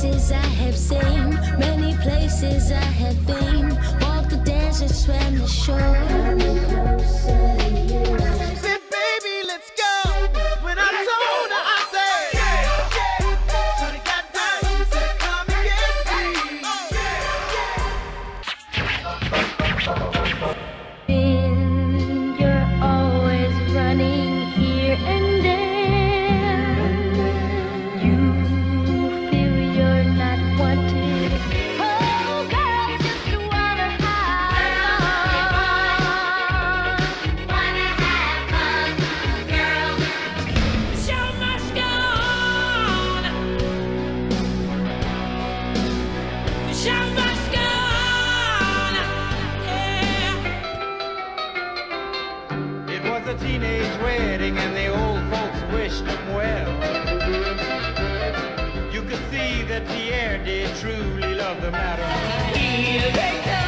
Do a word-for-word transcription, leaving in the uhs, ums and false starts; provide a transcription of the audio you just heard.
faces I have seen, many places I have been. Walked the desert, swam the shore. Said, baby, let's go. When I told her, I said, yeah, yeah. Shorty got down, said, come and get me. Been, you're always running here and there. You feel you're not wanted. Oh, girls just wanna have fun. Wanna have fun, girl. The show must go on. The show must go on. Yeah. It was a teenage wedding and the old folks wished them well. You could see that Pierre did truly love the matter. Here they come.